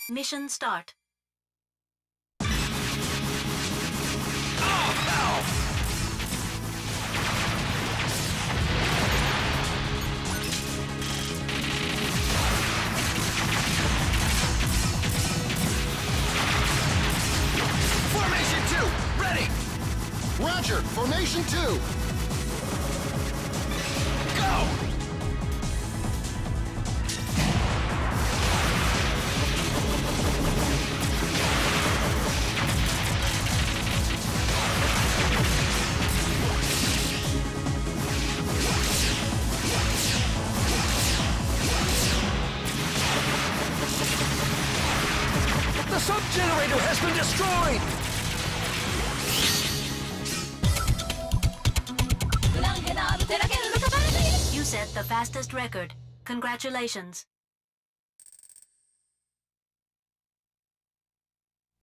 Mission start. Formation 2, ready! Roger, Formation 2. Go! The sub-generator has been destroyed! You set the fastest record. Congratulations.